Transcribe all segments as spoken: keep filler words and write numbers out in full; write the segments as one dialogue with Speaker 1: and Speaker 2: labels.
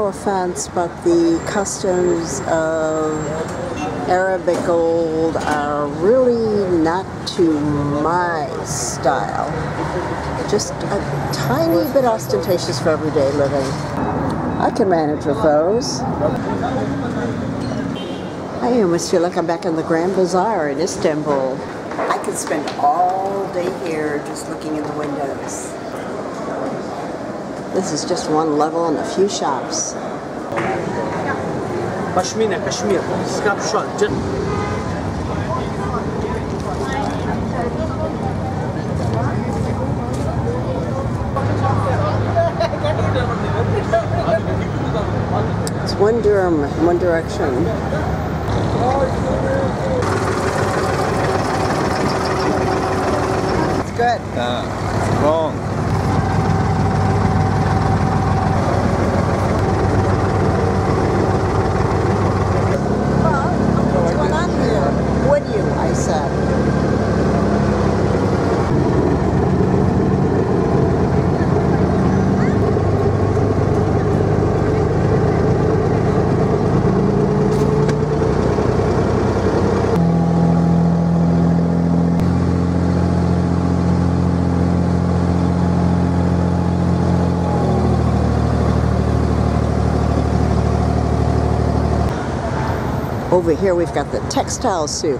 Speaker 1: no offense, but the customs of Arabic gold are really not to my style. Just a tiny bit ostentatious for everyday living. I can manage with those. I almost feel like I'm back in the Grand Bazaar in Istanbul. I could spend all day here just looking in the windows. This is just one level and a few shops.
Speaker 2: Pashmina, Kashmir, snapshot.
Speaker 1: It's one dirham, one direction. It's good.
Speaker 3: Yeah, strong.
Speaker 1: Over here we've got the textile souk.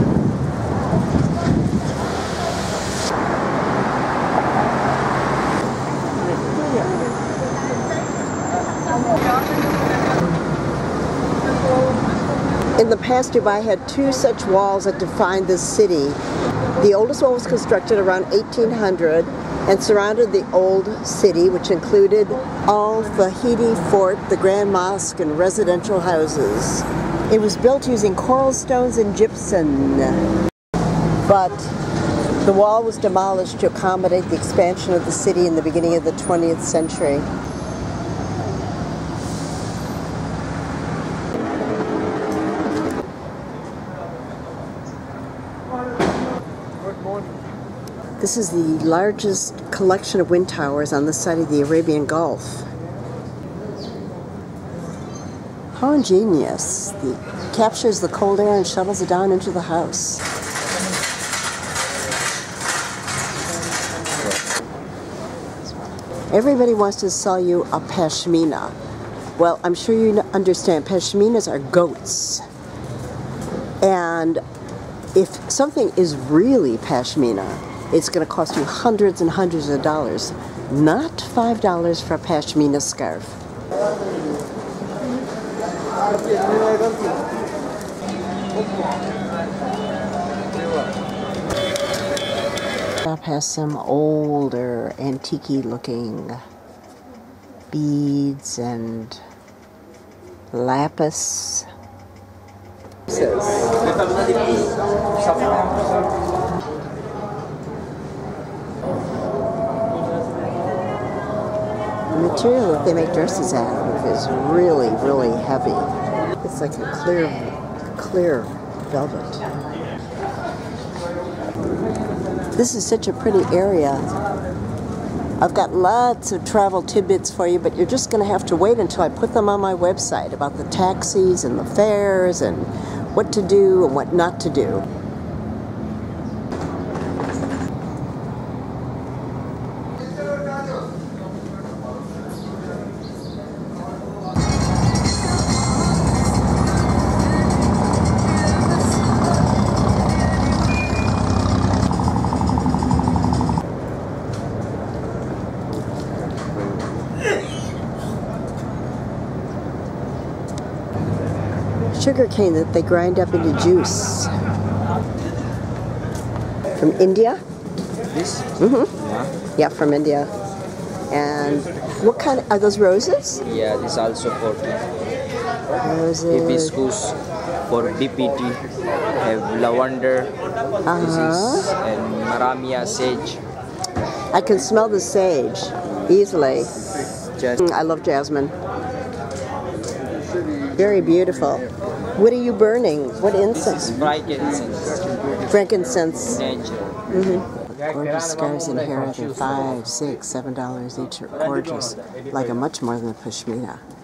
Speaker 1: In the past, Dubai had two such walls that defined this city. The oldest one was constructed around eighteen hundred and surrounded the old city, which included Al Fahidi Fort, the Grand Mosque, and residential houses. It was built using coral stones and gypsum, but the wall was demolished to accommodate the expansion of the city in the beginning of the twentieth century. This is the largest collection of wind towers on this side of the Arabian Gulf. How ingenious. It captures the cold air and shuttles it down into the house. Everybody wants to sell you a pashmina. Well, I'm sure you understand, pashminas are goats. And if something is really pashmina, it's going to cost you hundreds and hundreds of dollars. Not five dollars for a pashmina scarf. Shop has some older, antique-y looking beads and lapis. The material that they make dresses out of is really, really heavy. It's like a clear, clear velvet. This is such a pretty area. I've got lots of travel tidbits for you, but you're just going to have to wait until I put them on my website about the taxis and the fares and what to do and what not to do. Sugar cane that they grind up into juice. From India?
Speaker 3: This?
Speaker 1: Mm-hmm.
Speaker 3: Yeah.
Speaker 1: Yeah, from India. And what kind of, are those roses?
Speaker 3: Yeah, this also for
Speaker 1: Roses.
Speaker 3: hibiscus, for D P T, have lavender,
Speaker 1: Uh-huh.
Speaker 3: this is, and maramia sage.
Speaker 1: I can smell the sage easily.
Speaker 3: Just
Speaker 1: I love jasmine. Very beautiful. What are you burning? What incense?
Speaker 3: frankincense,
Speaker 1: Frankincense.
Speaker 3: nature.
Speaker 1: Mm-hmm. Gorgeous scarves in here. They're five, six, seven dollars each. Are gorgeous. Like a much more than a pashmina.